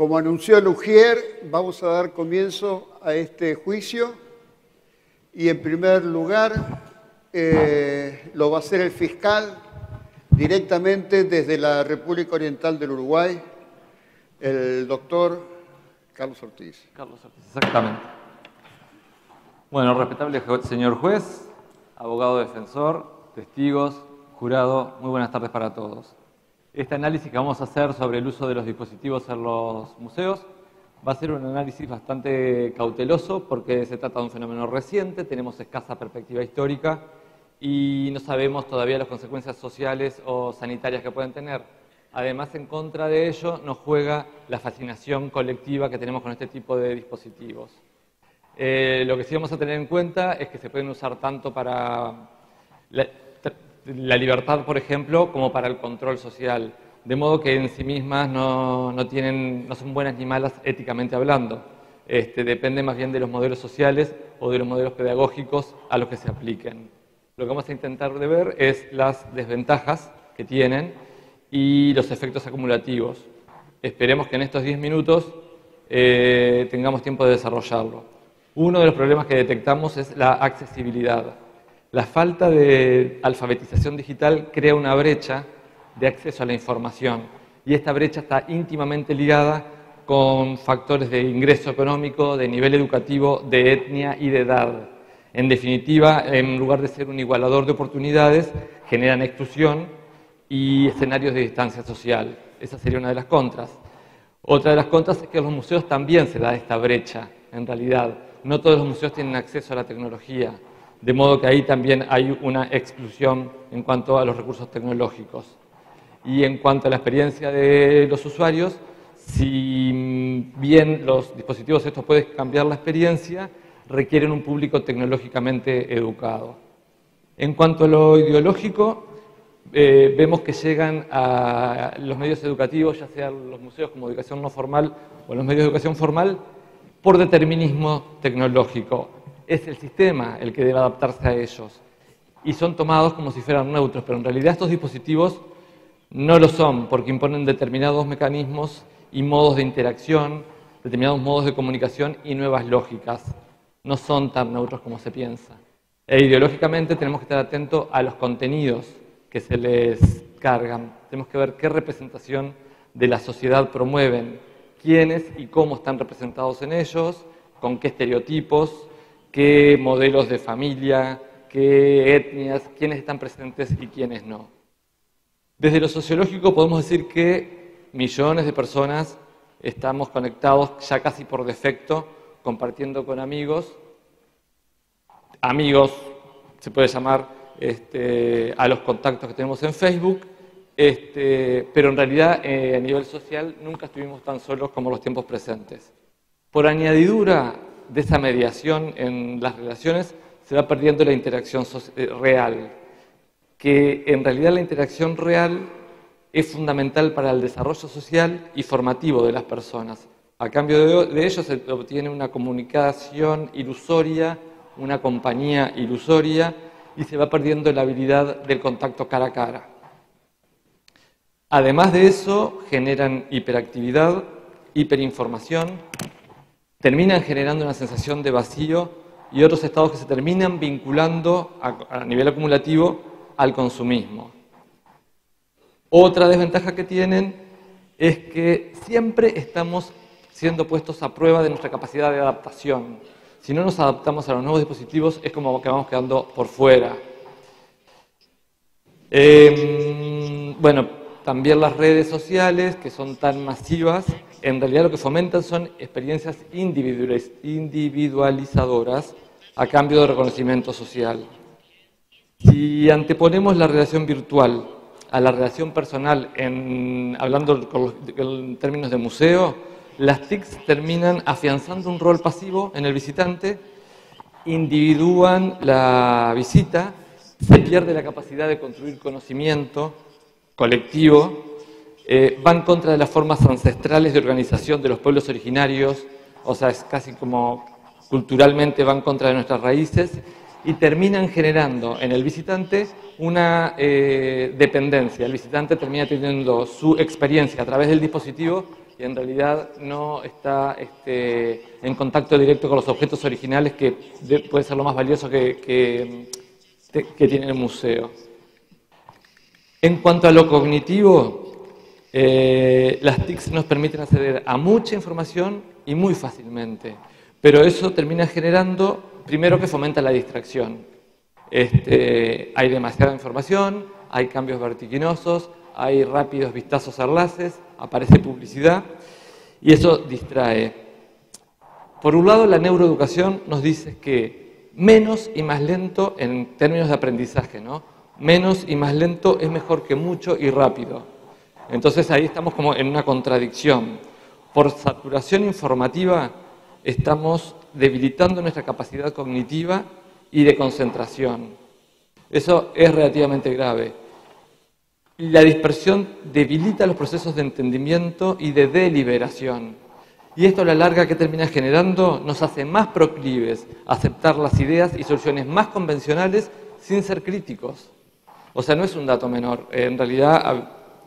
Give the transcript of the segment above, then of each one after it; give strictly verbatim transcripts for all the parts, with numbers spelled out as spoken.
Como anunció Lugier, vamos a dar comienzo a este juicio y en primer lugar eh, lo va a hacer el fiscal directamente desde la República Oriental del Uruguay, el doctor Carlos Ortiz. Carlos Ortiz, exactamente. Bueno, respetable señor juez, abogado defensor, testigos, jurado, muy buenas tardes para todos. Este análisis que vamos a hacer sobre el uso de los dispositivos en los museos va a ser un análisis bastante cauteloso porque se trata de un fenómeno reciente, tenemos escasa perspectiva histórica y no sabemos todavía las consecuencias sociales o sanitarias que pueden tener. Además, en contra de ello nos juega la fascinación colectiva que tenemos con este tipo de dispositivos. Eh, lo que sí vamos a tener en cuenta es que se pueden usar tanto para la, la libertad, por ejemplo, como para el control social, de modo que en sí mismas no, no, tienen, no son buenas ni malas éticamente hablando. Este, depende más bien de los modelos sociales o de los modelos pedagógicos a los que se apliquen. Lo que vamos a intentar de ver es las desventajas que tienen y los efectos acumulativos. Esperemos que en estos diez minutos eh, tengamos tiempo de desarrollarlo. Uno de los problemas que detectamos es la accesibilidad. La falta de alfabetización digital crea una brecha de acceso a la información y esta brecha está íntimamente ligada con factores de ingreso económico, de nivel educativo, de etnia y de edad. En definitiva, en lugar de ser un igualador de oportunidades, generan exclusión y escenarios de distancia social. Esa sería una de las contras. Otra de las contras es que en los museos también se da esta brecha, en realidad. No todos los museos tienen acceso a la tecnología, de modo que ahí también hay una exclusión en cuanto a los recursos tecnológicos. Y en cuanto a la experiencia de los usuarios, si bien los dispositivos estos pueden cambiar la experiencia, requieren un público tecnológicamente educado. En cuanto a lo ideológico, eh, vemos que llegan a los medios educativos, ya sean los museos como educación no formal o los medios de educación formal, por determinismo tecnológico. Es el sistema el que debe adaptarse a ellos. Y son tomados como si fueran neutros, pero en realidad estos dispositivos no lo son, porque imponen determinados mecanismos y modos de interacción, determinados modos de comunicación y nuevas lógicas. No son tan neutros como se piensa. E ideológicamente tenemos que estar atentos a los contenidos que se les cargan. Tenemos que ver qué representación de la sociedad promueven, quiénes y cómo están representados en ellos, con qué estereotipos, qué modelos de familia, qué etnias, quiénes están presentes y quiénes no. Desde lo sociológico podemos decir que millones de personas estamos conectados ya casi por defecto, compartiendo con amigos. Amigos se puede llamar este, a los contactos que tenemos en Facebook, este, pero en realidad eh, a nivel social nunca estuvimos tan solos como los tiempos presentes. Por añadidura de esa mediación en las relaciones se va perdiendo la interacción real, que en realidad la interacción real es fundamental para el desarrollo social y formativo de las personas. A cambio de, de ello se obtiene una comunicación ilusoria, una compañía ilusoria y se va perdiendo la habilidad del contacto cara a cara. Además de eso, generan hiperactividad, hiperinformación, terminan generando una sensación de vacío y otros estados que se terminan vinculando a, a nivel acumulativo al consumismo. Otra desventaja que tienen es que siempre estamos siendo puestos a prueba de nuestra capacidad de adaptación. Si no nos adaptamos a los nuevos dispositivos es como que vamos quedando por fuera. Eh, bueno, también las redes sociales, que son tan masivas, en realidad lo que fomentan son experiencias individualizadoras a cambio de reconocimiento social. Si anteponemos la relación virtual a la relación personal, en, hablando con los, en términos de museo, las T I Cs terminan afianzando un rol pasivo en el visitante, individúan la visita, se pierde la capacidad de construir conocimiento colectivo, eh, van contra de las formas ancestrales de organización de los pueblos originarios, o sea, es casi como culturalmente van contra de nuestras raíces y terminan generando en el visitante una eh, dependencia. El visitante termina teniendo su experiencia a través del dispositivo y y en realidad no está este, en contacto directo con los objetos originales, que de, puede ser lo más valioso que, que, que tiene el museo. En cuanto a lo cognitivo, eh, las T I Cs nos permiten acceder a mucha información y muy fácilmente, pero eso termina generando, primero, que fomenta la distracción. Este, hay demasiada información, hay cambios vertiginosos, hay rápidos vistazos a enlaces, aparece publicidad y eso distrae. Por un lado, la neuroeducación nos dice que menos y más lento en términos de aprendizaje, ¿no? Menos y más lento es mejor que mucho y rápido. Entonces ahí estamos como en una contradicción. Por saturación informativa estamos debilitando nuestra capacidad cognitiva y de concentración. Eso es relativamente grave. La dispersión debilita los procesos de entendimiento y de deliberación. Y esto a la larga, ¿qué termina generando? Nos hace más proclives a aceptar las ideas y soluciones más convencionales sin ser críticos. O sea, no es un dato menor. En realidad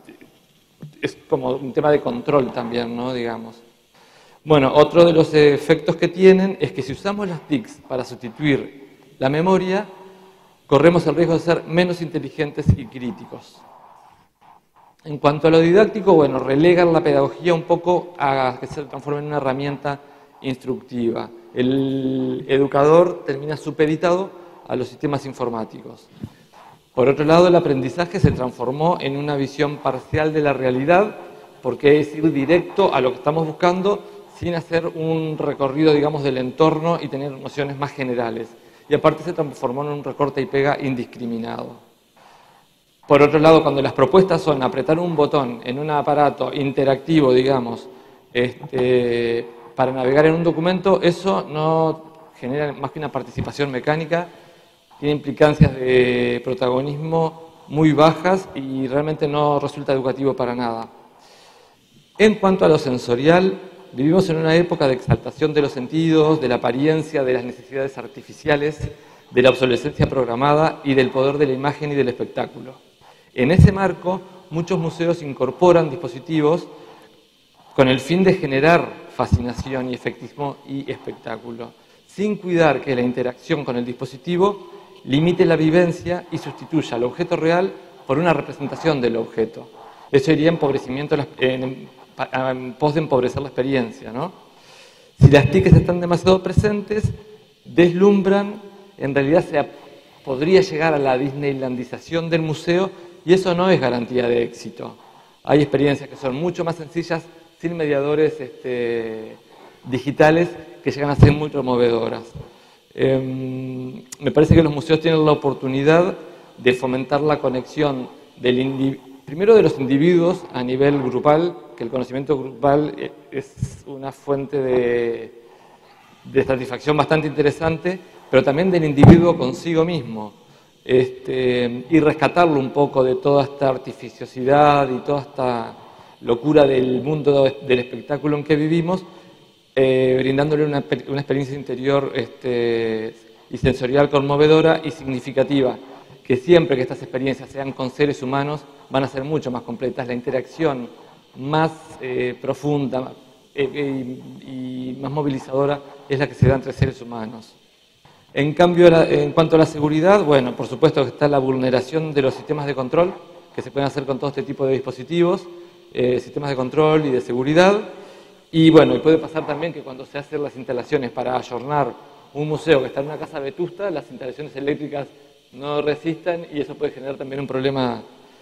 es como un tema de control también, ¿no? Digamos. Bueno, otro de los efectos que tienen es que si usamos las T I Cs para sustituir la memoria, corremos el riesgo de ser menos inteligentes y críticos. En cuanto a lo didáctico, bueno, relegan la pedagogía un poco a que se transforme en una herramienta instructiva. El educador termina supeditado a los sistemas informáticos. Por otro lado, el aprendizaje se transformó en una visión parcial de la realidad, porque es ir directo a lo que estamos buscando sin hacer un recorrido, digamos, del entorno y tener nociones más generales. Y aparte se transformó en un recorte y pega indiscriminado. Por otro lado, cuando las propuestas son apretar un botón en un aparato interactivo, digamos, este, para navegar en un documento, eso no genera más que una participación mecánica, tiene implicancias de protagonismo muy bajas y realmente no resulta educativo para nada. En cuanto a lo sensorial, vivimos en una época de exaltación de los sentidos, de la apariencia, de las necesidades artificiales, de la obsolescencia programada y del poder de la imagen y del espectáculo. En ese marco, muchos museos incorporan dispositivos con el fin de generar fascinación y efectismo y espectáculo, sin cuidar que la interacción con el dispositivo limite la vivencia y sustituya al objeto real por una representación del objeto. Eso iría empobrecimiento en, en pos de empobrecer la experiencia, ¿no? Si las T I Cs están demasiado presentes, deslumbran, en realidad se podría llegar a la disneylandización del museo y eso no es garantía de éxito. Hay experiencias que son mucho más sencillas, sin mediadores este, digitales, que llegan a ser muy removedoras. Eh, me parece que los museos tienen la oportunidad de fomentar la conexión del primero de los individuos a nivel grupal, que el conocimiento grupal es una fuente de, de satisfacción bastante interesante, pero también del individuo consigo mismo. Este, y rescatarlo un poco de toda esta artificiosidad y toda esta locura del mundo del espectáculo en que vivimos, eh, brindándole una, una experiencia interior este, y sensorial conmovedora y significativa, que siempre que estas experiencias sean con seres humanos van a ser mucho más completas, la interacción más eh, profunda eh, eh, y, y más movilizadora es la que se da entre seres humanos. En cambio, en cuanto a la seguridad, bueno, por supuesto que está la vulneración de los sistemas de control que se pueden hacer con todo este tipo de dispositivos, eh, sistemas de control y de seguridad. Y bueno, y puede pasar también que cuando se hacen las instalaciones para ayornar un museo que está en una casa vetusta, las instalaciones eléctricas no resistan y eso puede generar también un problema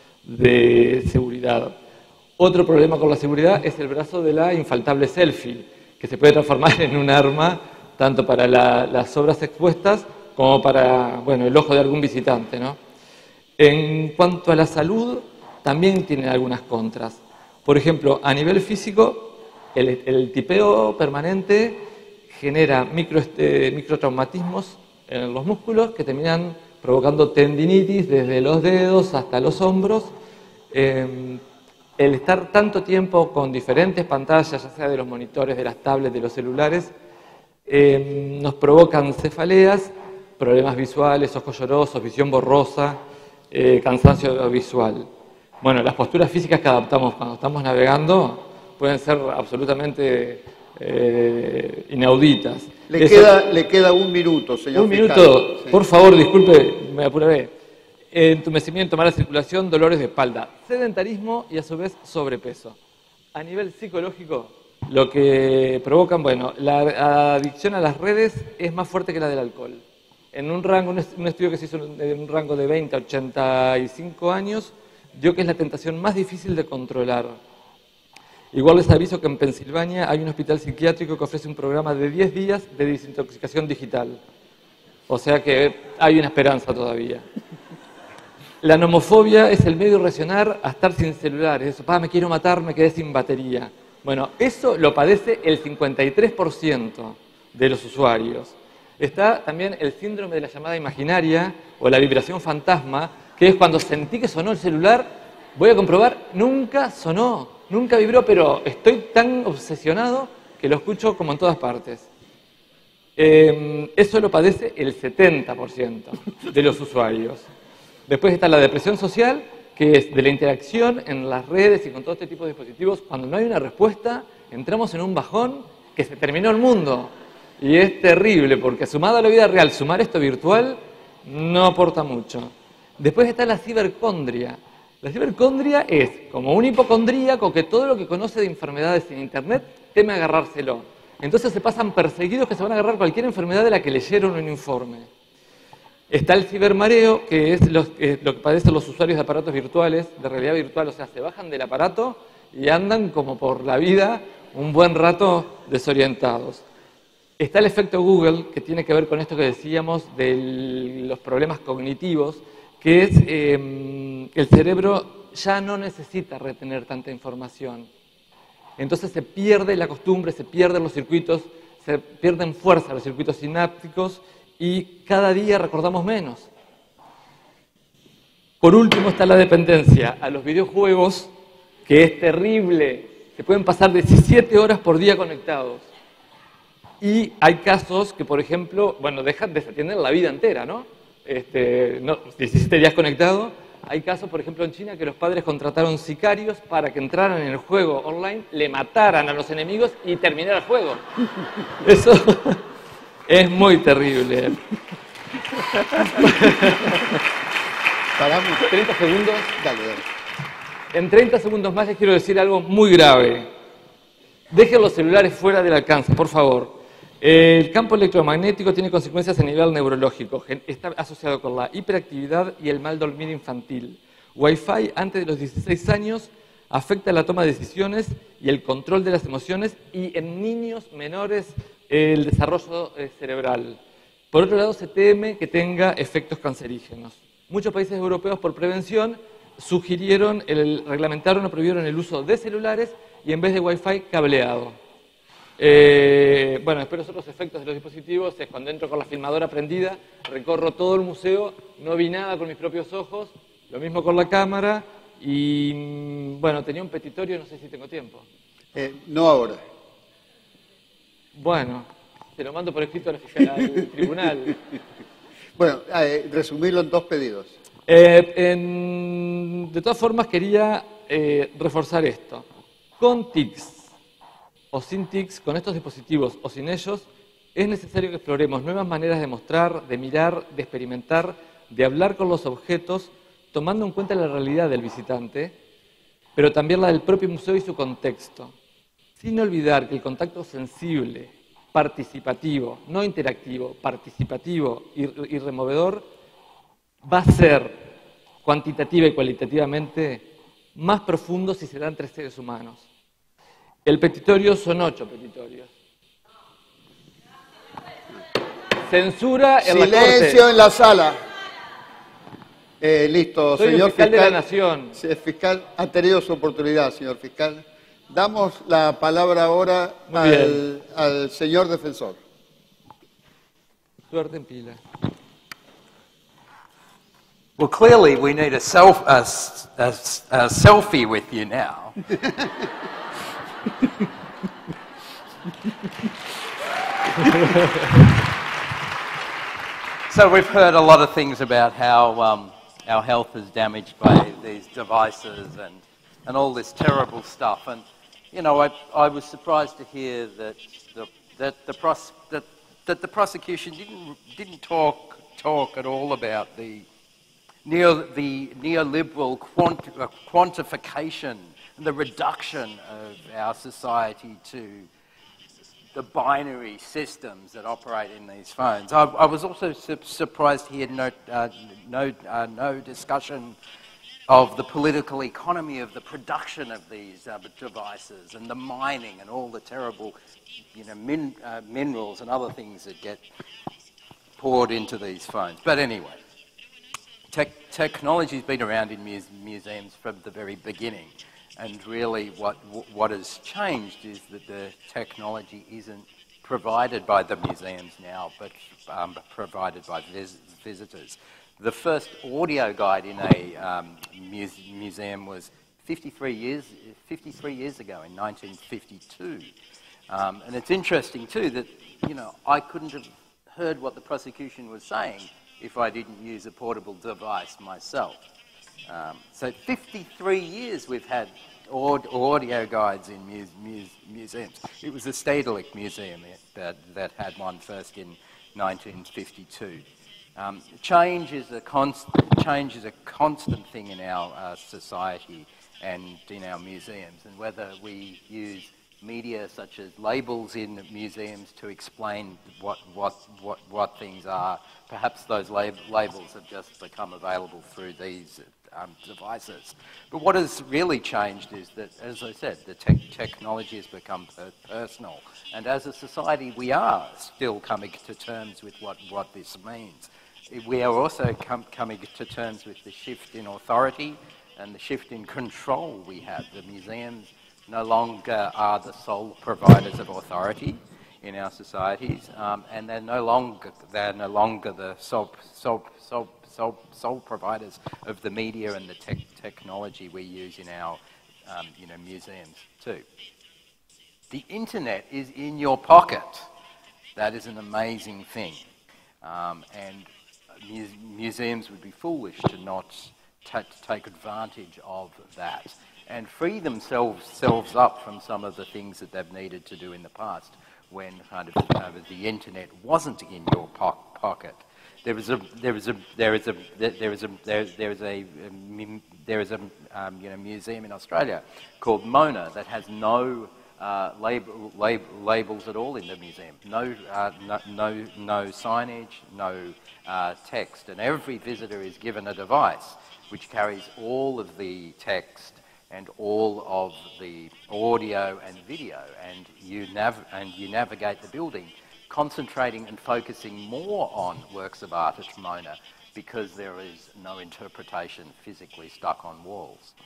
de seguridad. Otro problema con la seguridad es el brazo de la infaltable selfie, que se puede transformar en un arma tanto para la, las obras expuestas como para, bueno, el ojo de algún visitante, ¿no? En cuanto a la salud, también tiene algunas contras. Por ejemplo, a nivel físico, el, el tipeo permanente genera micro, este, microtraumatismos en los músculos que terminan provocando tendinitis desde los dedos hasta los hombros. Eh, el estar tanto tiempo con diferentes pantallas, ya sea de los monitores, de las tablets, de los celulares, Eh, nos provocan cefaleas, problemas visuales, ojos llorosos, visión borrosa, eh, cansancio visual. Bueno, las posturas físicas que adaptamos cuando estamos navegando pueden ser absolutamente eh, inauditas. Le, Eso, queda, le queda un minuto, señor Un fiscal. minuto, Sí. por favor, disculpe, me apuraré. Entumecimiento, mala circulación, dolores de espalda, sedentarismo y a su vez sobrepeso. A nivel psicológico, lo que provocan, bueno, la adicción a las redes es más fuerte que la del alcohol. En un rango, un estudio que se hizo en un rango de veinte a ochenta y cinco años, dio que es la tentación más difícil de controlar. Igual les aviso que en Pensilvania hay un hospital psiquiátrico que ofrece un programa de diez días de desintoxicación digital. O sea que hay una esperanza todavía. La nomofobia es el medio de reaccionar a estar sin celulares. Eso, pa, me quiero matar, me quedé sin batería. Bueno, eso lo padece el cincuenta y tres por ciento de los usuarios. Está también el síndrome de la llamada imaginaria o la vibración fantasma, que es cuando sentí que sonó el celular, voy a comprobar, nunca sonó, nunca vibró, pero estoy tan obsesionado que lo escucho como en todas partes. Eh, eso lo padece el setenta por ciento de los usuarios. Después está la depresión social, que es de la interacción en las redes y con todo este tipo de dispositivos. Cuando no hay una respuesta, entramos en un bajón que se terminó el mundo. Y es terrible, porque sumado a la vida real, sumar esto virtual no aporta mucho. Después está la cibercondria. La cibercondria es como un hipocondríaco que todo lo que conoce de enfermedades en Internet teme agarrárselo. Entonces se pasan perseguidos que se van a agarrar cualquier enfermedad de la que leyeron un informe. Está el cibermareo, que es lo, eh, lo que padecen los usuarios de aparatos virtuales, de realidad virtual, o sea, se bajan del aparato y andan como por la vida un buen rato desorientados. Está el efecto Google, que tiene que ver con esto que decíamos de los problemas cognitivos, que es eh, el cerebro ya no necesita retener tanta información. Entonces se pierde la costumbre, se pierden los circuitos, se pierden fuerza los circuitos sinápticos y cada día recordamos menos. Por último está la dependencia a los videojuegos, que es terrible. Se pueden pasar diecisiete horas por día conectados. Y hay casos que, por ejemplo, bueno, dejan de desatienden la vida entera, ¿no? Este, no, diecisiete días conectados. Hay casos, por ejemplo, en China, que los padres contrataron sicarios para que entraran en el juego online, le mataran a los enemigos y terminara el juego. Eso es muy terrible. Paramos. treinta segundos. Dale, dale. En treinta segundos más les quiero decir algo muy grave. Dejen los celulares fuera del alcance, por favor. El campo electromagnético tiene consecuencias a nivel neurológico. Está asociado con la hiperactividad y el mal dormir infantil. Wi-Fi antes de los dieciséis años afecta la toma de decisiones y el control de las emociones y en niños menores el desarrollo cerebral. Por otro lado, se teme que tenga efectos cancerígenos. Muchos países europeos, por prevención, sugirieron, el, reglamentaron o prohibieron el uso de celulares y en vez de Wi-Fi, cableado. Eh, bueno, después los otros efectos de los dispositivos es cuando entro con la filmadora prendida, recorro todo el museo, no vi nada con mis propios ojos, lo mismo con la cámara y, bueno, tenía un petitorio, no sé si tengo tiempo. Eh, no ahora. Bueno, te lo mando por escrito al, fiscal, al tribunal. Bueno, eh, resumirlo en dos pedidos. Eh, en, de todas formas, quería eh, reforzar esto. Con tics o sin tics, con estos dispositivos o sin ellos, es necesario que exploremos nuevas maneras de mostrar, de mirar, de experimentar, de hablar con los objetos, tomando en cuenta la realidad del visitante, pero también la del propio museo y su contexto. Sin olvidar que el contacto sensible, participativo, no interactivo, participativo y, y removedor, va a ser cuantitativa y cualitativamente más profundo si se da entre seres humanos. El petitorio son ocho petitorios. Censura en la corte. Silencio en la sala. Eh, listo, Soy señor el fiscal, fiscal de la Nación. El fiscal ha tenido su oportunidad, señor fiscal. Damos la palabra ahora al, al señor defensor. Suerte en pila. Well, clearly we need a, self, a, a, a selfie with you now. So we've heard a lot of things about how um, our health is damaged by these devices and, and all this terrible stuff. And you know, I, I was surprised to hear that the, that the, pros, that, that the prosecution didn't, didn't talk, talk at all about the, neo, the neoliberal quant, uh, quantification and the reduction of our society to the binary systems that operate in these phones. I, I was also su surprised he had no, uh, no, uh, no discussion of the political economy of the production of these uh, devices and the mining and all the terrible, you know, min uh, minerals and other things that get poured into these phones. But anyway, te technology's been around in muse museums from the very beginning. And really what, what has changed is that the technology isn't provided by the museums now, but um, provided by vis visitors. The first audio guide in a um, muse museum was fifty-three years, fifty-three years ago in nineteen fifty-two. Um, and it's interesting too that, you know, I couldn't have heard what the prosecution was saying if I didn't use a portable device myself. Um, so fifty-three years we've had aud audio guides in muse muse museums. It was the Stedelijk Museum that, that had one first in nineteen fifty-two. Um, change is a constant change is a constant thing in our uh, society and in our museums, and whether we use media such as labels in museums to explain what what what what things are. Perhaps those lab labels have just become available through these um, devices. But what has really changed is that, as I said, the te technology has become per personal, and as a society, we are still coming to terms with what what this means. We are also com coming to terms with the shift in authority and the shift in control we have. The museums no longer are the sole providers of authority in our societies, um, and they're no longer they're no longer the sole sole sole sole, sole providers of the media and the te technology we use in our um, you know museums too. The internet is in your pocket. That is an amazing thing, um, and mu museums would be foolish to not to take advantage of that and free themselves selves up from some of the things that they've needed to do in the past when kind of uh, the internet wasn't in your po pocket. There is a there is a there is a there is a there, there is a there is a um, you know museum in Australia called Mona that has no uh, label, lab, labels at all in the museum. No uh, no, no no signage, no uh, text, and every visitor is given a device which carries all of the text and all of the audio and video, and you nav and you navigate the building, concentrating and focusing more on works of art at Mona because there is no interpretation physically stuck on walls.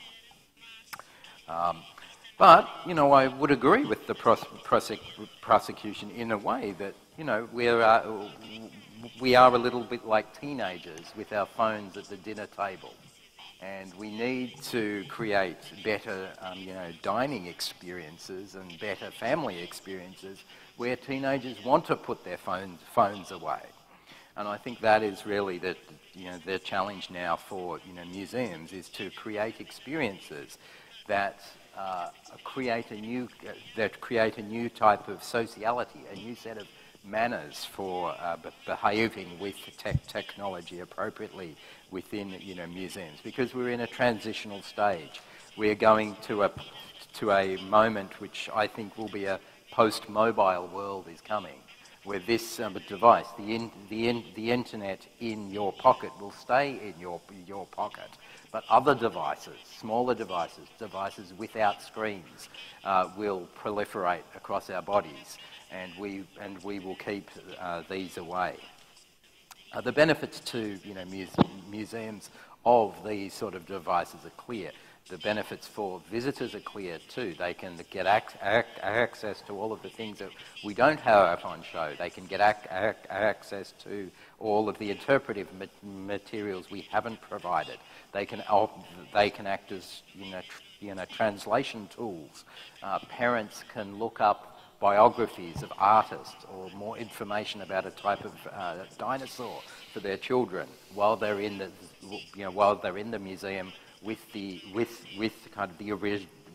Um, but, you know, I would agree with the pros prosec prosecution in a way that, you know, we're, uh, we are a little bit like teenagers with our phones at the dinner table. And we need to create better, um, you know, dining experiences and better family experiences where teenagers want to put their phones, phones away. And I think that is really the, you know, the challenge now for, you know, museums is to create experiences that uh, create a new, uh, that create a new type of sociality, a new set of manners for uh, behaving with te technology appropriately within, you know, museums, because we're in a transitional stage. We're going to a to a moment which I think will be a post-mobile world is coming, where this um, device, the in, the in, the internet in your pocket, will stay in your your pocket, but other devices, smaller devices, devices without screens, uh, will proliferate across our bodies. And we and we will keep uh, these away. Uh, the benefits to you know muse museums of these sort of devices are clear. The benefits for visitors are clear too. They can get ac ac access to all of the things that we don't have on show. They can get ac ac access to all of the interpretive ma materials we haven't provided. They can they can act as you know tr you know translation tools. Uh, parents can look up biographies of artists or more information about a type of uh, dinosaur for their children while they're in the you know while they're in the museum with the with with kind of the ori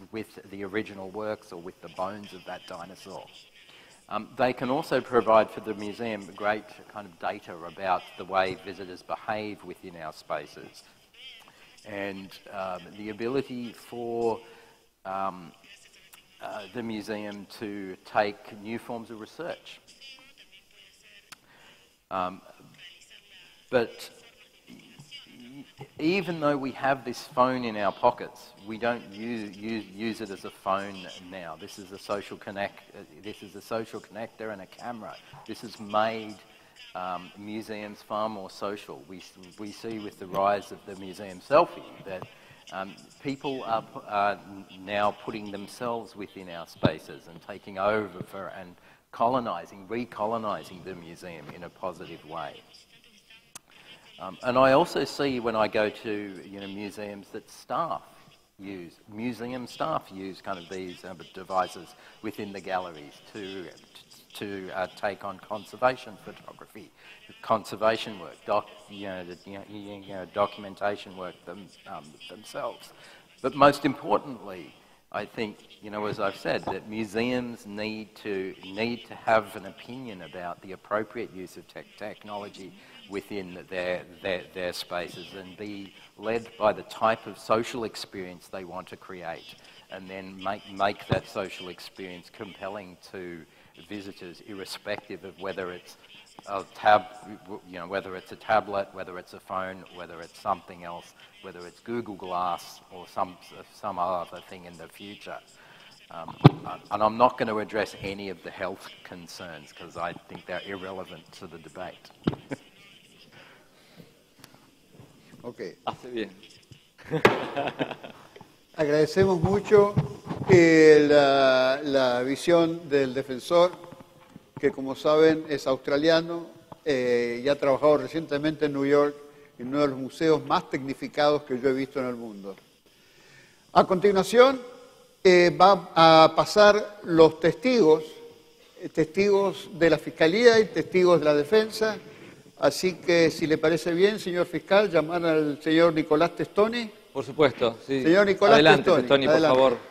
with the original works or with the bones of that dinosaur. Um, they can also provide for the museum great kind of data about the way visitors behave within our spaces, and um, the ability for um, uh, the museum to take new forms of research. Um, but even though we have this phone in our pockets, we don't use, use, use it as a phone now. This is a social connect. Uh, this is a social connector and a camera. This has made um, museums far more social. We we see with the rise of the museum selfie that um, people are, are now putting themselves within our spaces and taking over for and colonising, recolonising the museum in a positive way. Um, and I also see when I go to you know museums that staff use, museum staff use kind of these uh, devices within the galleries to to uh, take on conservation photography, conservation work, doc, you know, the, you know, you know, documentation work them, um, themselves. But most importantly, I think, you know, as I've said, that museums need to need to have an opinion about the appropriate use of tech technology within their, their their spaces, and be led by the type of social experience they want to create, and then make make that social experience compelling to visitors, irrespective of whether it's a tab, you know, whether it's a tablet, whether it's a phone, whether it's something else, whether it's Google Glass or some some other thing in the future. Um, and I'm not going to address any of the health concerns because I think they're irrelevant to the debate. Okay. Hace bien. Agradecemos mucho eh, la, la visión del defensor, que como saben es australiano eh, y ha trabajado recientemente en New York, en uno de los museos más tecnificados que yo he visto en el mundo. A continuación eh, va a pasar los testigos, eh, testigos de la Fiscalía y testigos de la Defensa. Así que, si le parece bien, señor fiscal, llamar al señor Nicolás Testoni. Por supuesto, sí. Señor Nicolás Adelante, Testoni, Testoni, por adelante. favor.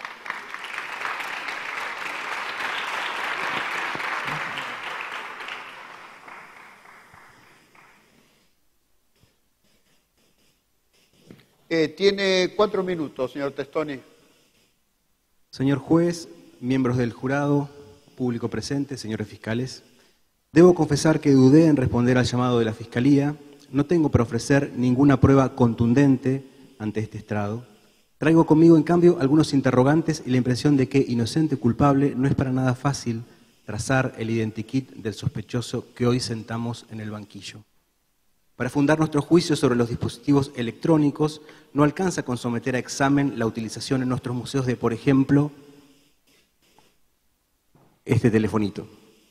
Eh, tiene cuatro minutos, señor Testoni. Señor juez, miembros del jurado, público presente, señores fiscales, debo confesar que dudé en responder al llamado de la Fiscalía. No tengo para ofrecer ninguna prueba contundente ante este estrado. Traigo conmigo, en cambio, algunos interrogantes y la impresión de que, inocente o culpable, no es para nada fácil trazar el identikit del sospechoso que hoy sentamos en el banquillo. Para fundar nuestro juicio sobre los dispositivos electrónicos, no alcanza con someter a examen la utilización en nuestros museos de, por ejemplo, este telefonito.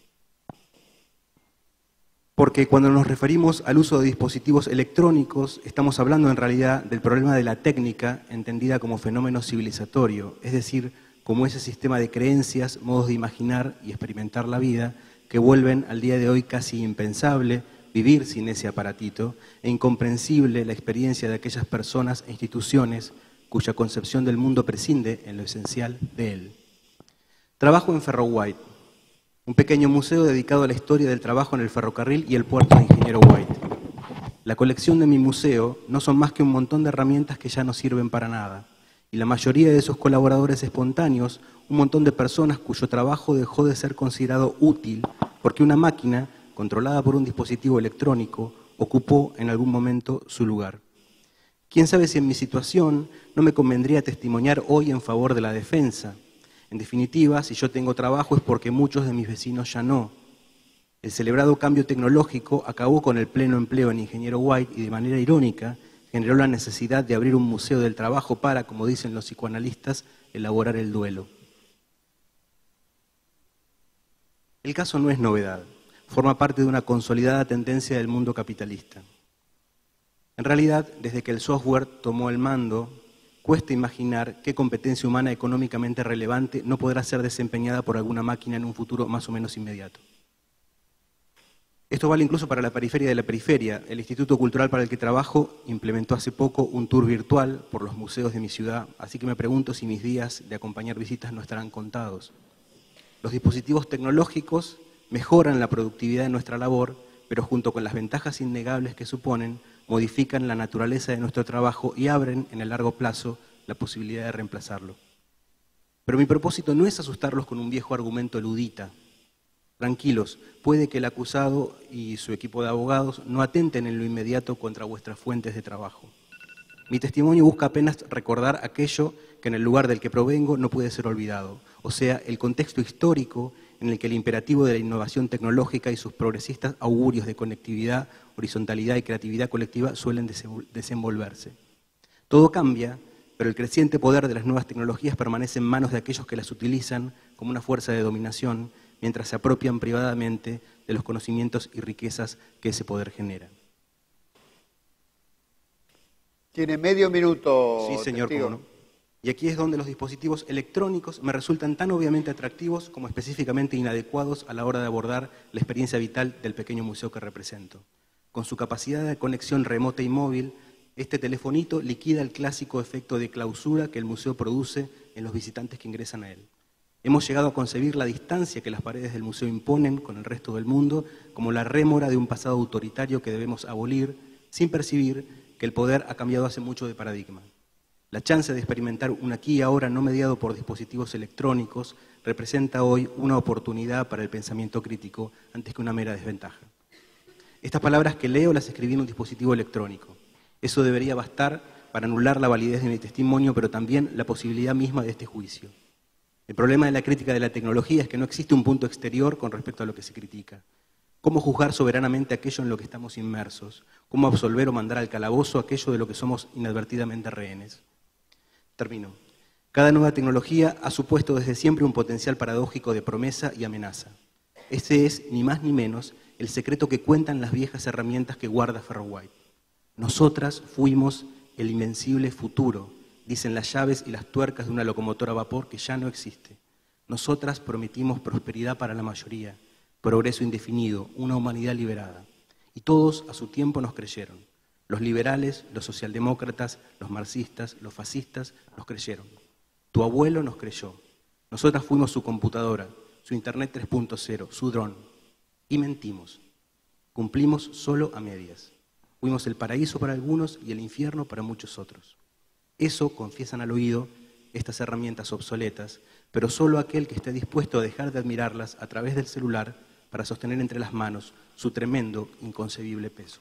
Porque cuando nos referimos al uso de dispositivos electrónicos, estamos hablando en realidad del problema de la técnica entendida como fenómeno civilizatorio, es decir, como ese sistema de creencias, modos de imaginar y experimentar la vida que vuelven al día de hoy casi impensable vivir sin ese aparatito e incomprensible la experiencia de aquellas personas e instituciones cuya concepción del mundo prescinde en lo esencial de él. Trabajo en Ferro White, un pequeño museo dedicado a la historia del trabajo en el ferrocarril y el puerto de Ingeniero White. La colección de mi museo no son más que un montón de herramientas que ya no sirven para nada, y la mayoría de esos colaboradores espontáneos, un montón de personas cuyo trabajo dejó de ser considerado útil porque una máquina, controlada por un dispositivo electrónico, ocupó en algún momento su lugar. Quién sabe si en mi situación no me convendría testimoniar hoy en favor de la defensa. En definitiva, si yo tengo trabajo es porque muchos de mis vecinos ya no. El celebrado cambio tecnológico acabó con el pleno empleo en Ingeniero White y de manera irónica generó la necesidad de abrir un museo del trabajo para, como dicen los psicoanalistas, elaborar el duelo. El caso no es novedad, forma parte de una consolidada tendencia del mundo capitalista. En realidad, desde que el software tomó el mando, cuesta imaginar qué competencia humana económicamente relevante no podrá ser desempeñada por alguna máquina en un futuro más o menos inmediato. Esto vale incluso para la periferia de la periferia. El Instituto Cultural para el que trabajo implementó hace poco un tour virtual por los museos de mi ciudad, así que me pregunto si mis días de acompañar visitas no estarán contados. Los dispositivos tecnológicos mejoran la productividad de nuestra labor, pero junto con las ventajas innegables que suponen, modifican la naturaleza de nuestro trabajo y abren, en el largo plazo, la posibilidad de reemplazarlo. Pero mi propósito no es asustarlos con un viejo argumento ludita. Tranquilos, puede que el acusado y su equipo de abogados no atenten en lo inmediato contra vuestras fuentes de trabajo. Mi testimonio busca apenas recordar aquello que en el lugar del que provengo no puede ser olvidado, o sea, el contexto histórico en el que el imperativo de la innovación tecnológica y sus progresistas augurios de conectividad, horizontalidad y creatividad colectiva suelen desenvolverse. Todo cambia, pero el creciente poder de las nuevas tecnologías permanece en manos de aquellos que las utilizan como una fuerza de dominación, mientras se apropian privadamente de los conocimientos y riquezas que ese poder genera. Tiene medio minuto. Sí, señor, cómo no. Y aquí es donde los dispositivos electrónicos me resultan tan obviamente atractivos como específicamente inadecuados a la hora de abordar la experiencia vital del pequeño museo que represento. Con su capacidad de conexión remota y móvil, este telefonito liquida el clásico efecto de clausura que el museo produce en los visitantes que ingresan a él. Hemos llegado a concebir la distancia que las paredes del museo imponen con el resto del mundo como la rémora de un pasado autoritario que debemos abolir sin percibir que el poder ha cambiado hace mucho de paradigma. La chance de experimentar un aquí y ahora no mediado por dispositivos electrónicos representa hoy una oportunidad para el pensamiento crítico antes que una mera desventaja. Estas palabras que leo las escribí en un dispositivo electrónico. Eso debería bastar para anular la validez de mi testimonio, pero también la posibilidad misma de este juicio. El problema de la crítica de la tecnología es que no existe un punto exterior con respecto a lo que se critica. ¿Cómo juzgar soberanamente aquello en lo que estamos inmersos? ¿Cómo absolver o mandar al calabozo aquello de lo que somos inadvertidamente rehenes? Termino. Cada nueva tecnología ha supuesto desde siempre un potencial paradójico de promesa y amenaza. Ese es, ni más ni menos, el secreto que cuentan las viejas herramientas que guarda Ferro-White. Nosotras fuimos el invencible futuro, dicen las llaves y las tuercas de una locomotora a vapor que ya no existe. Nosotras prometimos prosperidad para la mayoría, progreso indefinido, una humanidad liberada. Y todos a su tiempo nos creyeron. Los liberales, los socialdemócratas, los marxistas, los fascistas nos creyeron. Tu abuelo nos creyó. Nosotras fuimos su computadora, su Internet tres punto cero, su dron. Y mentimos. Cumplimos solo a medias. Fuimos el paraíso para algunos y el infierno para muchos otros. Eso confiesan al oído estas herramientas obsoletas, pero solo aquel que esté dispuesto a dejar de admirarlas a través del celular para sostener entre las manos su tremendo, inconcebible peso.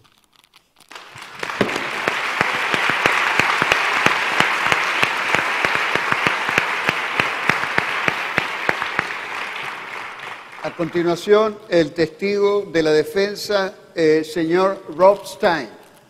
A continuación, el testigo de la defensa, el señor Rob Stein.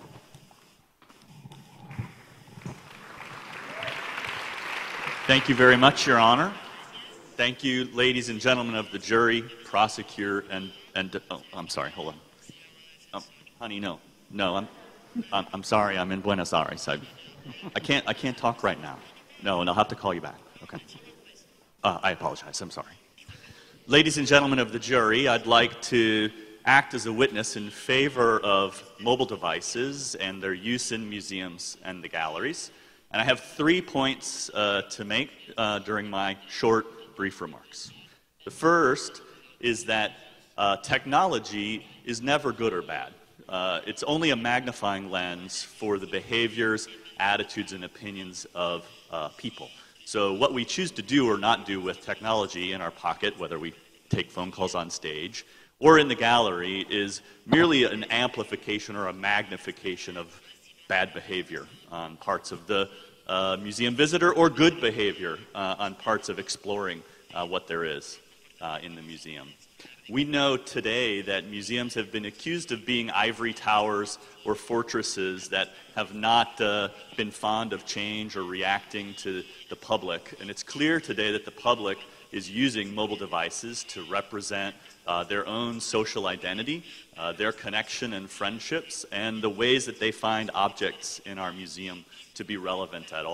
Thank you very much, Your Honor. Thank you, ladies and gentlemen of the jury, prosecutor, and, and oh, I'm sorry, hold on. Oh, honey, no, no, I'm, I'm, I'm sorry, I'm in Buenos Aires. I, I can't, I can't talk right now. No, and I'll have to call you back, okay? Uh, I apologize, I'm sorry. Ladies and gentlemen of the jury, I'd like to act as a witness in favor of mobile devices and their use in museums and the galleries. And I have three points uh, to make uh, during my short, brief remarks. The first is that uh, technology is never good or bad. Uh, it's only a magnifying lens for the behaviors, attitudes, and opinions of uh, people. So what we choose to do or not do with technology in our pocket, whether we take phone calls on stage or in the gallery, is merely an amplification or a magnification of bad behavior on parts of the uh, museum visitor or good behavior uh, on parts of exploring uh, what there is uh, in the museum. We know today that museums have been accused of being ivory towers or fortresses that have not uh, been fond of change or reacting to the public. And it's clear today that the public is using mobile devices to represent uh, their own social identity, uh, their connection and friendships, and the ways that they find objects in our museum to be relevant at all.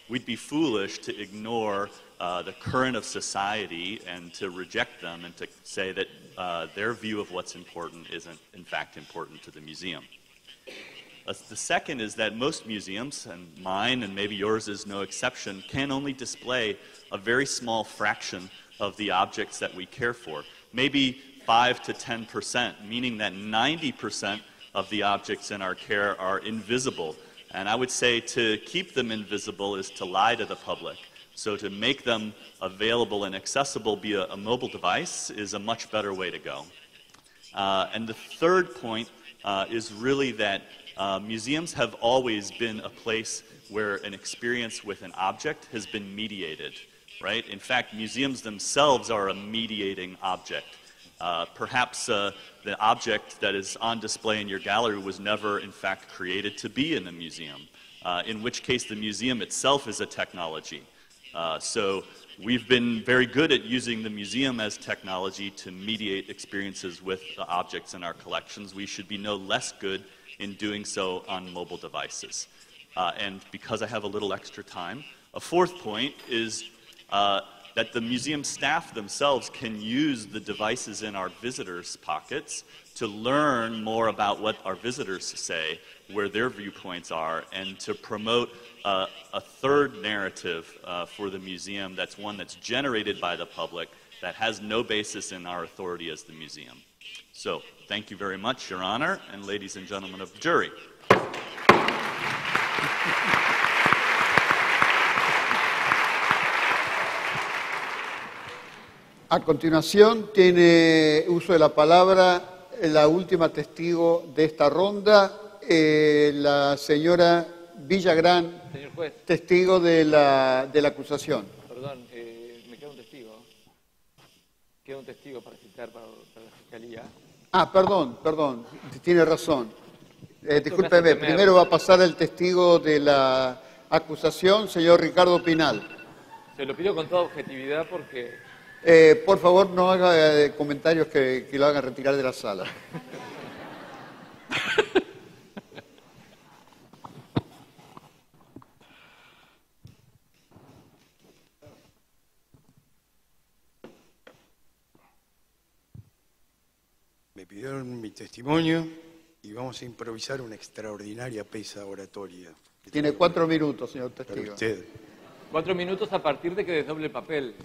we'd be foolish to ignore uh, the current of society and to reject them and to say that uh, their view of what's important isn't in fact important to the museum. Uh, the second is that most museums, and mine and maybe yours is no exception, can only display a very small fraction of the objects that we care for. Maybe five to ten percent, meaning that ninety percent of the objects in our care are invisible. And I would say to keep them invisible is to lie to the public. So to make them available and accessible via a mobile device is a much better way to go. Uh, and the third point uh, is really that uh, museums have always been a place where an experience with an object has been mediated, right? In fact, museums themselves are a mediating object. Uh, perhaps uh, the object that is on display in your gallery was never, in fact, created to be in a museum, uh, in which case the museum itself is a technology. Uh, so we've been very good at using the museum as technology to mediate experiences with the objects in our collections. We should be no less good in doing so on mobile devices. Uh, and because I have a little extra time, a fourth point is uh, that the museum staff themselves can use the devices in our visitors' pockets to learn more about what our visitors say, where their viewpoints are, and to promote uh, a third narrative uh, for the museum that's one that's generated by the public, that has no basis in our authority as the museum. So, thank you very much, Your Honor, and ladies and gentlemen of the jury. A continuación, tiene uso de la palabra la última testigo de esta ronda, eh, la señora Villagrán, Señor juez. testigo de la, de la acusación. Perdón, eh, me queda un testigo. Queda un testigo para citar para, para la Fiscalía. Ah, perdón, perdón, tiene razón. Eh, Esto discúlpeme, me hace temer. primero va a pasar el testigo de la acusación, señor Ricardo Pinal. Se lo pido con toda objetividad porque Eh, por favor, no haga eh, comentarios que, que lo hagan retirar de la sala. Me pidieron mi testimonio y vamos a improvisar una extraordinaria pieza oratoria. Tiene cuatro minutos, señor Para testigo. usted. cuatro minutos a partir de que desdoble el papel.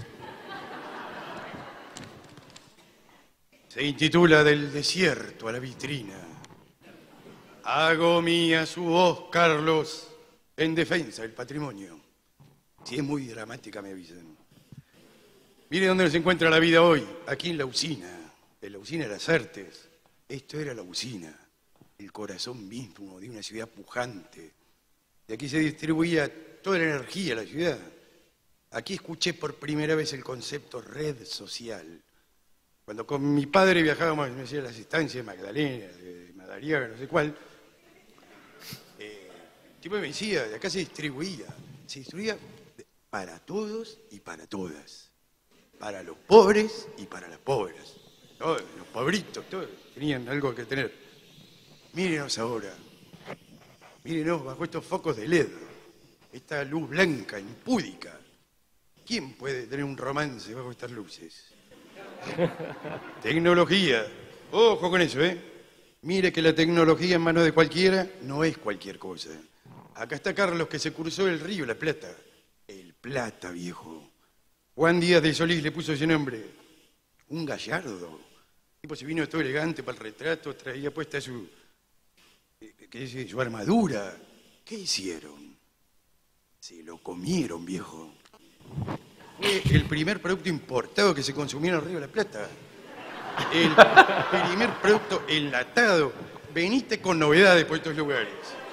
Se intitula Del desierto a la vitrina. Hago mía su voz, Carlos, en defensa del patrimonio. Si es muy dramática, me avisan. Mire dónde nos encuentra la vida hoy, aquí en la usina. En la usina de las artes. Esto era la usina, el corazón mismo de una ciudad pujante. De aquí se distribuía toda la energía de la ciudad. Aquí escuché por primera vez el concepto red social. Cuando con mi padre viajábamos, me decía, las estancias de Magdalena, de Madariaga, no sé cuál, eh, el tipo me decía, de acá se distribuía, se distribuía para todos y para todas, para los pobres y para las pobres, todos, los pobritos, todos tenían algo que tener. Mírenos ahora, mírenos bajo estos focos de L E D, esta luz blanca, impúdica. ¿Quién puede tener un romance bajo estas luces? Tecnología. Ojo con eso, ¿eh? Mire que la tecnología en manos de cualquiera no es cualquier cosa. Acá está Carlos, que se cruzó el río La Plata. El Plata, viejo. Juan Díaz de Solís le puso ese nombre. Un gallardo. El tipo se vino todo elegante para el retrato, traía puesta su, ¿qué dice? Su armadura. ¿Qué hicieron? Se lo comieron, viejo. Fue el primer producto importado que se consumió en el Río de la Plata. El primer producto enlatado. Veniste con novedades por estos lugares.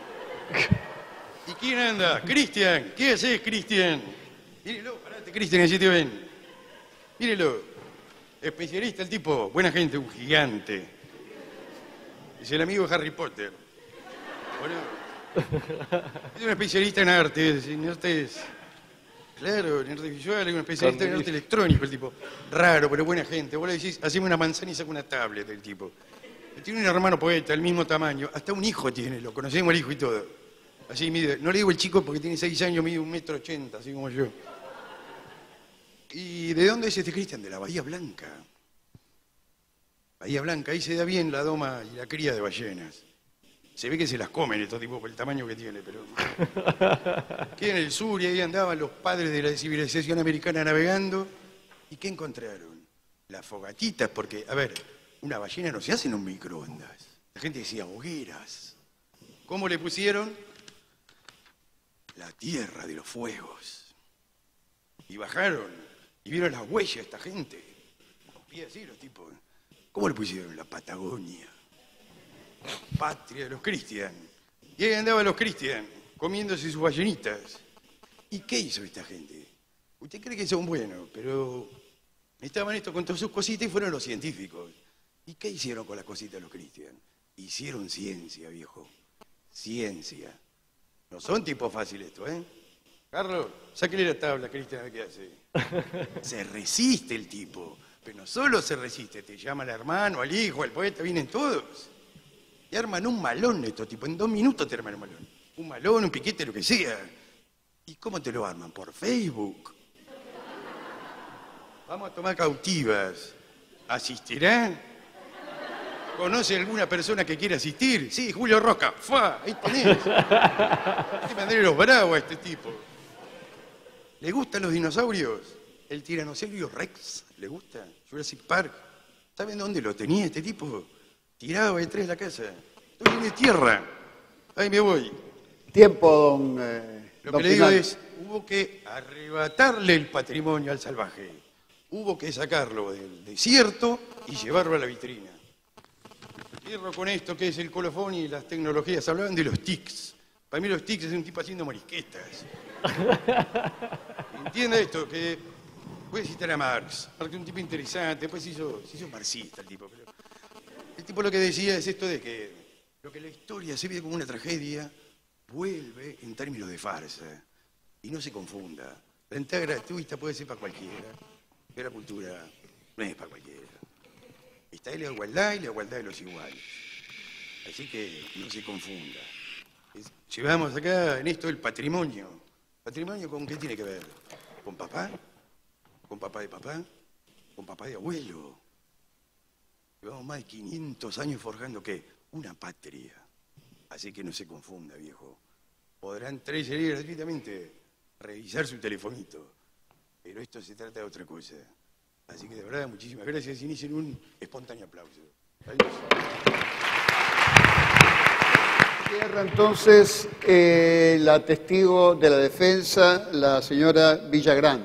¿Y quién anda? Cristian. ¿Qué haces, Cristian? Mírelo, parate, Cristian, así te ven. Mírelo. Especialista el tipo, buena gente, un gigante. Es el amigo de Harry Potter. Bueno, es un especialista en arte, en artes... Claro, en arte visual, hay un especialista en arte electrónico, el tipo. Raro, pero buena gente. Vos le decís, haceme una manzana y saca una tablet, el tipo. Tiene un hermano poeta, del mismo tamaño. Hasta un hijo tiene, lo conocemos el hijo y todo. Así mide, no le digo el chico porque tiene seis años, mide un metro ochenta, así como yo. ¿Y de dónde es este Cristian? De la Bahía Blanca. Bahía Blanca, ahí se da bien la doma y la cría de ballenas. Se ve que se las comen estos tipos por el tamaño que tiene, pero... que en el sur y ahí andaban los padres de la civilización americana navegando. ¿Y qué encontraron? Las fogatitas, porque, a ver, una ballena no se hace en un microondas. La gente decía hogueras. ¿Cómo le pusieron? La tierra de los fuegos. Y bajaron y vieron las huellas de esta gente. Y así los tipos. ¿Cómo le pusieron? La Patagonia. Patria de los cristian. Y ahí andaban los cristian, comiéndose sus ballenitas. ¿Y qué hizo esta gente? Usted cree que son buenos, pero estaban estos con todas sus cositas y fueron los científicos. ¿Y qué hicieron con las cositas de los cristian? Hicieron ciencia, viejo. Ciencia. No son tipos fáciles esto, ¿eh? Carlos, sáquele la tabla, Cristian, a ver qué hace. Se resiste el tipo, pero no solo se resiste, te llama al hermano, al hijo, al poeta, vienen todos. Y arman un malón estos tipos, en dos minutos te arman un malón. Un malón, un piquete, lo que sea. ¿Y cómo te lo arman? Por Facebook. Vamos a tomar cautivas. ¿Asistirán? ¿Conoce alguna persona que quiera asistir? Sí, Julio Roca. ¡Fua! Ahí tenés. Hay que mandarle los bravos a este tipo. ¿Le gustan los dinosaurios? El tiranosaurio Rex. ¿Le gusta? Jurassic Park. ¿Saben dónde lo tenía este tipo? Tirado detrás de la casa. Estoy en tierra. Ahí me voy. Tiempo, don... Eh, Lo don que le digo Pinal. es, hubo que arrebatarle el patrimonio al salvaje. Hubo que sacarlo del desierto y llevarlo a la vitrina. Cierro con esto que es el colofón y las tecnologías. Hablaban de los tics. Para mí los tics es un tipo haciendo morisquetas. Entienda esto, que puede citar a Marx. Marx es un tipo interesante, después se hizo, se hizo marxista el tipo. Pero el tipo lo que decía es esto de que lo que la historia se ve como una tragedia vuelve en términos de farsa. Y no se confunda. La entrada gratuita puede ser para cualquiera, pero la cultura no es para cualquiera. Está la igualdad y la igualdad de los iguales. Así que no se confunda. Es- llevamos acá en esto el patrimonio. ¿Patrimonio con qué tiene que ver? ¿Con papá? ¿Con papá de papá? ¿Con papá de abuelo? Llevamos más de quinientos años forjando, ¿qué? Una patria. Así que no se confunda, viejo. Podrán tres salir gratuitamente, revisar su telefonito. Pero esto se trata de otra cosa. Así que de verdad, muchísimas gracias. Inicien un espontáneo aplauso. Adiós. Cierra entonces eh, la testigo de la defensa, la señora Villagrán.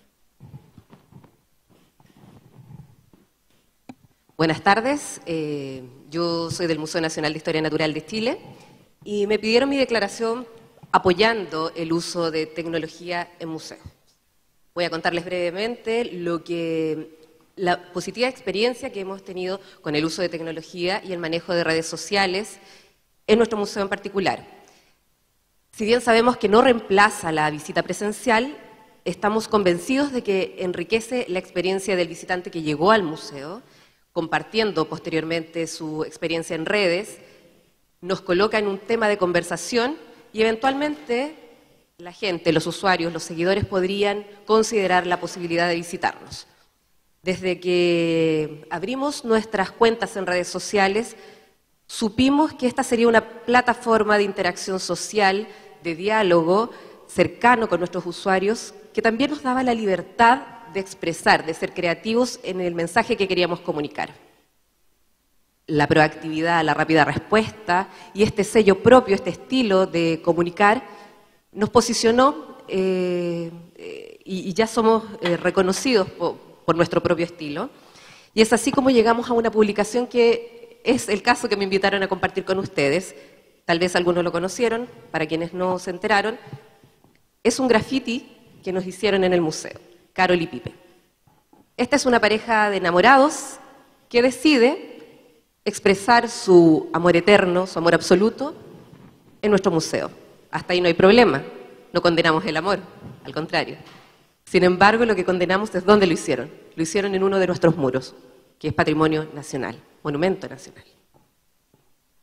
Buenas tardes, eh, yo soy del Museo Nacional de Historia Natural de Chile y me pidieron mi declaración apoyando el uso de tecnología en museos. Voy a contarles brevemente lo que, la positiva experiencia que hemos tenido con el uso de tecnología y el manejo de redes sociales en nuestro museo en particular. Si bien sabemos que no reemplaza la visita presencial, estamos convencidos de que enriquece la experiencia del visitante que llegó al museo, compartiendo posteriormente su experiencia en redes, nos coloca en un tema de conversación y eventualmente la gente, los usuarios, los seguidores podrían considerar la posibilidad de visitarnos. Desde que abrimos nuestras cuentas en redes sociales, supimos que esta sería una plataforma de interacción social, de diálogo cercano con nuestros usuarios, que también nos daba la libertad de expresar, de ser creativos en el mensaje que queríamos comunicar. La proactividad, la rápida respuesta y este sello propio, este estilo de comunicar, nos posicionó eh, eh, y, y ya somos eh, reconocidos por, por nuestro propio estilo. Y es así como llegamos a una publicación que es el caso que me invitaron a compartir con ustedes. Tal vez algunos lo conocieron, para quienes no se enteraron. Es un graffiti que nos hicieron en el museo, Carol y Pipe. Esta es una pareja de enamorados que decide expresar su amor eterno, su amor absoluto, en nuestro museo. Hasta ahí no hay problema, no condenamos el amor, al contrario. Sin embargo, lo que condenamos es dónde lo hicieron. Lo hicieron en uno de nuestros muros, que es patrimonio nacional, monumento nacional.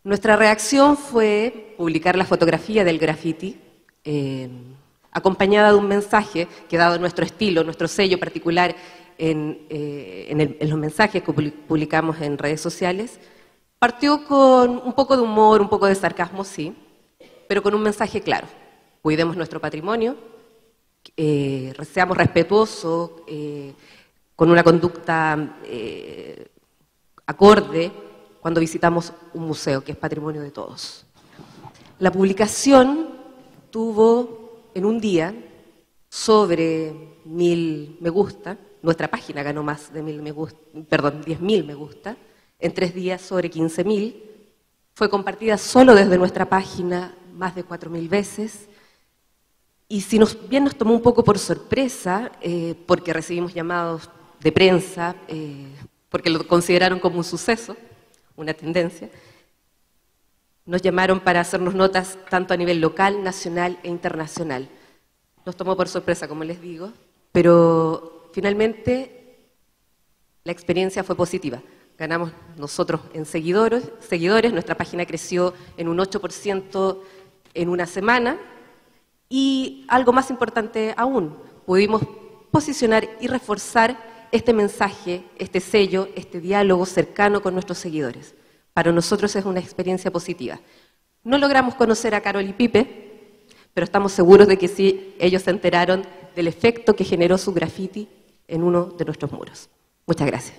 Nuestra reacción fue publicar la fotografía del graffiti, eh, acompañada de un mensaje que, dado nuestro estilo, nuestro sello particular en, eh, en, el, en los mensajes que publicamos en redes sociales, partió con un poco de humor, un poco de sarcasmo, sí, pero con un mensaje claro. Cuidemos nuestro patrimonio, eh, seamos respetuosos, eh, con una conducta eh, acorde cuando visitamos un museo, que es patrimonio de todos. La publicación tuvo en un día sobre mil me gusta, nuestra página ganó más de mil me gusta, perdón, diez mil me gusta, en tres días sobre quince mil, fue compartida solo desde nuestra página más de cuatro mil veces, y si nos, bien nos tomó un poco por sorpresa, eh, porque recibimos llamados de prensa, eh, porque lo consideraron como un suceso, una tendencia, nos llamaron para hacernos notas tanto a nivel local, nacional e internacional. Nos tomó por sorpresa, como les digo, pero finalmente la experiencia fue positiva. Ganamos nosotros en seguidores, seguidores, nuestra página creció en un ocho por ciento en una semana y algo más importante aún, pudimos posicionar y reforzar este mensaje, este sello, este diálogo cercano con nuestros seguidores. Para nosotros es una experiencia positiva. No logramos conocer a Carol y Pipe, pero estamos seguros de que sí, ellos se enteraron del efecto que generó su graffiti en uno de nuestros muros. Muchas gracias.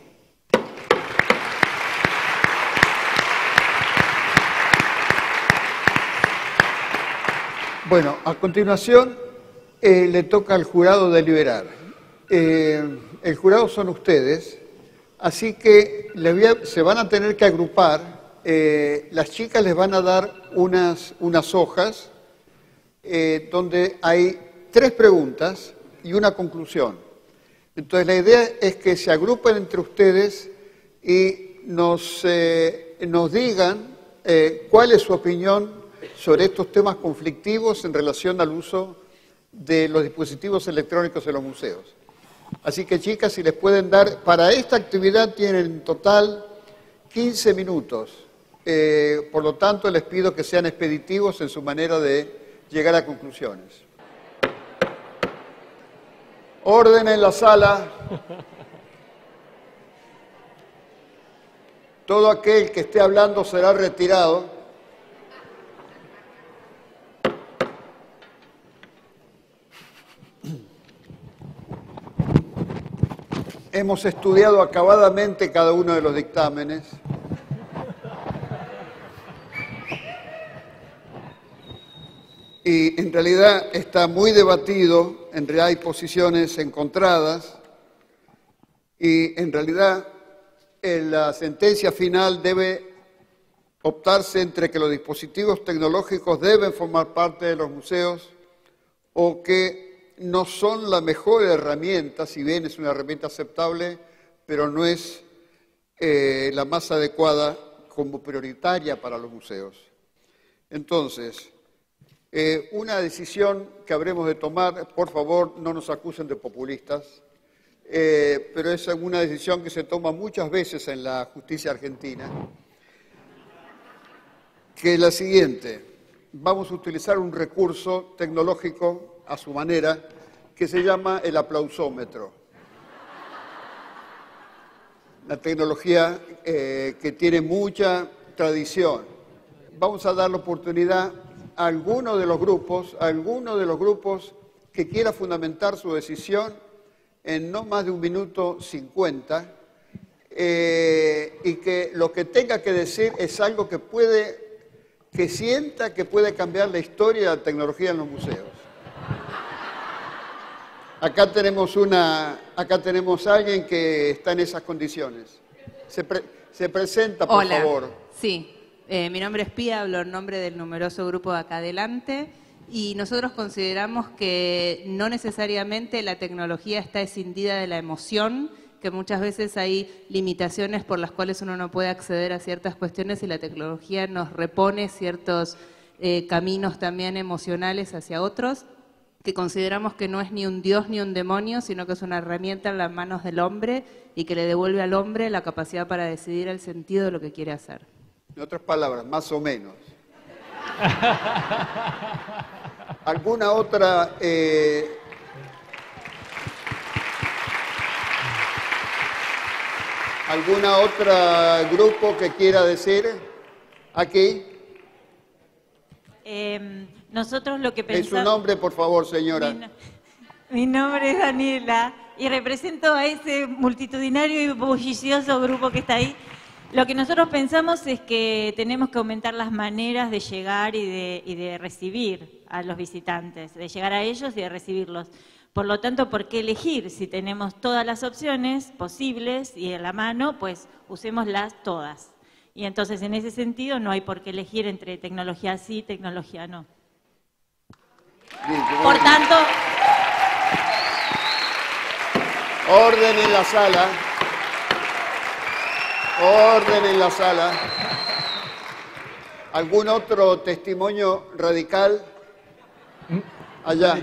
Bueno, a continuación eh, le toca al jurado deliberar. Eh, el jurado son ustedes, así que les voy a, se van a tener que agrupar. Eh, las chicas les van a dar unas, unas hojas eh, donde hay tres preguntas y una conclusión. Entonces la idea es que se agrupen entre ustedes y nos, eh, nos digan eh, cuál es su opinión sobre estos temas conflictivos en relación al uso de los dispositivos electrónicos en los museos. Así que, chicas, si les pueden dar, para esta actividad tienen en total quince minutos. Eh, por lo tanto, les pido que sean expeditivos en su manera de llegar a conclusiones. Orden en la sala. Todo aquel que esté hablando será retirado. Hemos estudiado acabadamente cada uno de los dictámenes. Y en realidad está muy debatido, en realidad hay posiciones encontradas y en realidad en la sentencia final debe optarse entre que los dispositivos tecnológicos deben formar parte de los museos o que no son la mejor herramienta, si bien es una herramienta aceptable, pero no es eh, la más adecuada como prioritaria para los museos. Entonces, eh, una decisión que habremos de tomar, por favor, no nos acusen de populistas, eh, pero es una decisión que se toma muchas veces en la justicia argentina, que es la siguiente: vamos a utilizar un recurso tecnológico a su manera, que se llama el aplausómetro. Una tecnología eh, que tiene mucha tradición. Vamos a dar la oportunidad a alguno de los grupos, a alguno de los grupos que quiera fundamentar su decisión en no más de un minuto cincuenta, eh, y que lo que tenga que decir es algo que puede, que sienta que puede cambiar la historia de la tecnología en los museos. Acá tenemos, una, acá tenemos a alguien que está en esas condiciones. Se, pre, se presenta, por Hola. favor. Sí, eh, mi nombre es Pía, hablo en nombre del numeroso grupo de Acá Adelante, y nosotros consideramos que no necesariamente la tecnología está escindida de la emoción, que muchas veces hay limitaciones por las cuales uno no puede acceder a ciertas cuestiones y la tecnología nos repone ciertos eh, caminos también emocionales hacia otros, que consideramos que no es ni un dios ni un demonio, sino que es una herramienta en las manos del hombre y que le devuelve al hombre la capacidad para decidir el sentido de lo que quiere hacer. En otras palabras, más o menos. ¿Alguna otra... Eh, ¿Alguna otra grupo que quiera decir? Aquí. Eh, nosotros lo que ¿Es pensamos... su nombre, por favor, señora? Mi, no... Mi nombre es Daniela y represento a ese multitudinario y bullicioso grupo que está ahí. Lo que nosotros pensamos es que tenemos que aumentar las maneras de llegar y de, y de recibir a los visitantes, de llegar a ellos y de recibirlos. Por lo tanto, ¿por qué elegir? Si tenemos todas las opciones posibles y en la mano, pues usémoslas todas. Y entonces, en ese sentido, no hay por qué elegir entre tecnología sí y tecnología no. Por tanto... Orden en la sala. Orden en la sala. ¿Algún otro testimonio radical? Allá.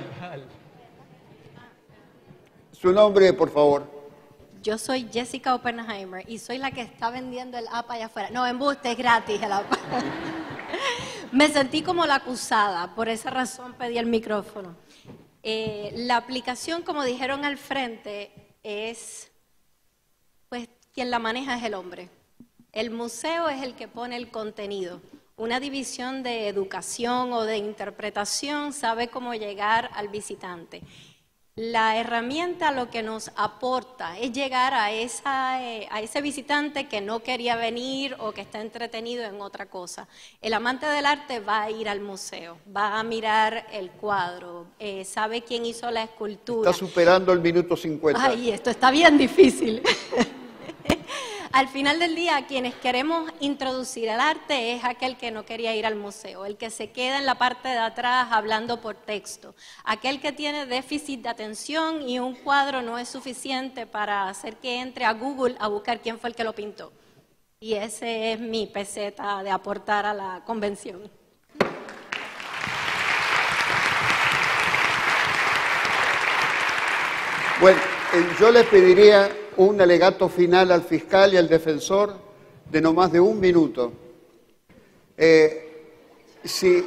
Su nombre, por favor. Yo soy Jessica Oppenheimer y soy la que está vendiendo el app allá afuera. No, embuste, es gratis el app. Me sentí como la acusada, por esa razón pedí el micrófono. Eh, la aplicación, como dijeron al frente, es, pues, quien la maneja es el hombre. El museo es el que pone el contenido. Una división de educación o de interpretación sabe cómo llegar al visitante. La herramienta lo que nos aporta es llegar a, esa, eh, a ese visitante que no quería venir o que está entretenido en otra cosa. El amante del arte va a ir al museo, va a mirar el cuadro, eh, sabe quién hizo la escultura. Está superando el minuto cincuenta. Ay, esto está bien difícil. Al final del día, quienes queremos introducir el arte es aquel que no quería ir al museo, el que se queda en la parte de atrás hablando por texto, aquel que tiene déficit de atención y un cuadro no es suficiente para hacer que entre a Google a buscar quién fue el que lo pintó. Y ese es mi peseta de aportar a la convención. Bueno, eh, yo le pediría un alegato final al fiscal y al defensor de no más de un minuto. Eh, si,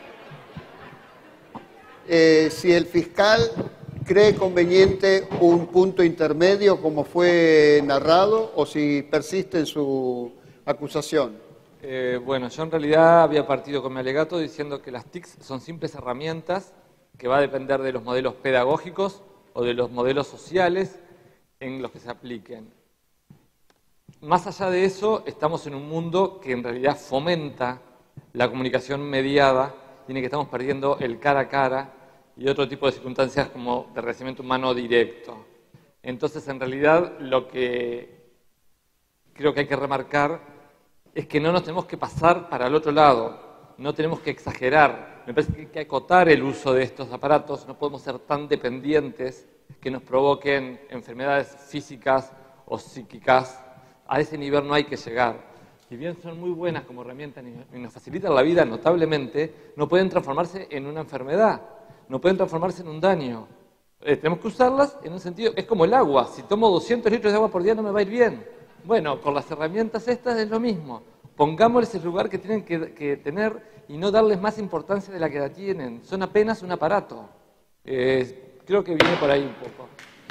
eh, si el fiscal cree conveniente un punto intermedio como fue narrado o si persiste en su acusación. Eh, bueno, yo en realidad había partido con mi alegato diciendo que las T I Cs son simples herramientas que va a depender de los modelos pedagógicos o de los modelos sociales en los que se apliquen. Más allá de eso, estamos en un mundo que en realidad fomenta la comunicación mediada y en el que estamos perdiendo el cara a cara y otro tipo de circunstancias como de recibimiento humano directo. Entonces, en realidad, lo que creo que hay que remarcar es que no nos tenemos que pasar para el otro lado, no tenemos que exagerar. Me parece que hay que acotar el uso de estos aparatos, no podemos ser tan dependientes que nos provoquen enfermedades físicas o psíquicas. A ese nivel no hay que llegar. Si bien son muy buenas como herramientas y nos facilitan la vida notablemente, no pueden transformarse en una enfermedad, no pueden transformarse en un daño. Eh, tenemos que usarlas en un sentido, es como el agua, si tomo doscientos litros de agua por día no me va a ir bien. Bueno, con las herramientas estas es lo mismo. Pongámosles el lugar que tienen que, que tener y no darles más importancia de la que la tienen. Son apenas un aparato. Eh, Creo que viene por ahí un poco.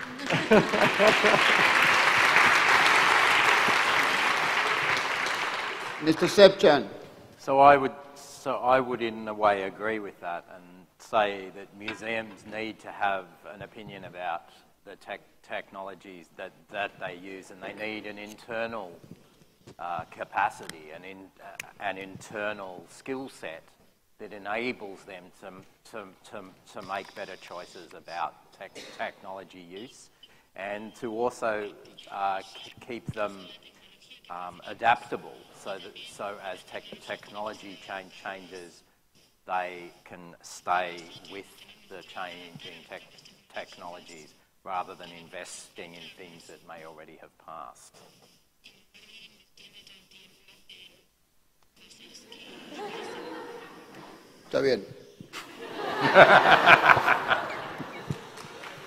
Mister Sepchan. So I would, so I would in a way agree with that and say that museums need to have an opinion about the tech technologies that, that they use, and they need an internal uh, capacity, an, in, uh, an internal skill set that enables them to, to, to, to make better choices about tech, technology use, and to also uh, keep them um, adaptable, so that so as tech, technology change changes, they can stay with the changing tech, technologies rather than investing in things that may already have passed. Está bien.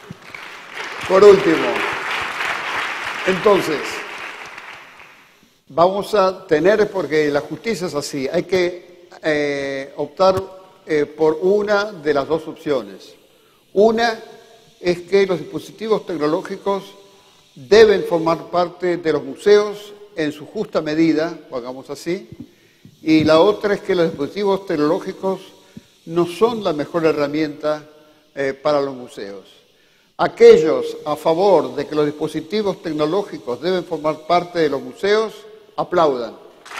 Por último, entonces, vamos a tener, porque la justicia es así, hay que eh, optar eh, por una de las dos opciones. Una es que los dispositivos tecnológicos deben formar parte de los museos en su justa medida, pongamos así, y la otra es que los dispositivos tecnológicos no son la mejor herramienta eh, para los museos. Aquellos a favor de que los dispositivos tecnológicos deben formar parte de los museos, aplaudan.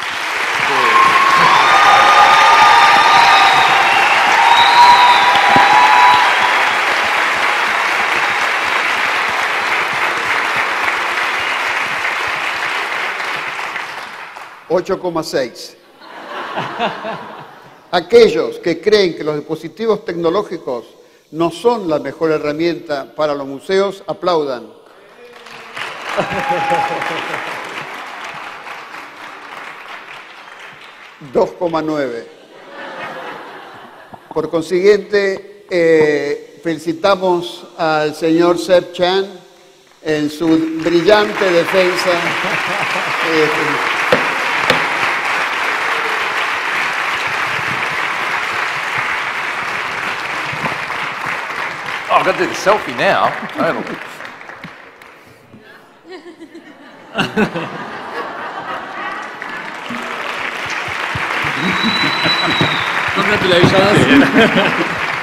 ocho coma seis. Aquellos que creen que los dispositivos tecnológicos no son la mejor herramienta para los museos, aplaudan. dos coma nueve. Por consiguiente, eh, felicitamos al señor Sepp Chan en su brillante defensa. Eh, Oh, I've got to do the selfie now. Congratulations.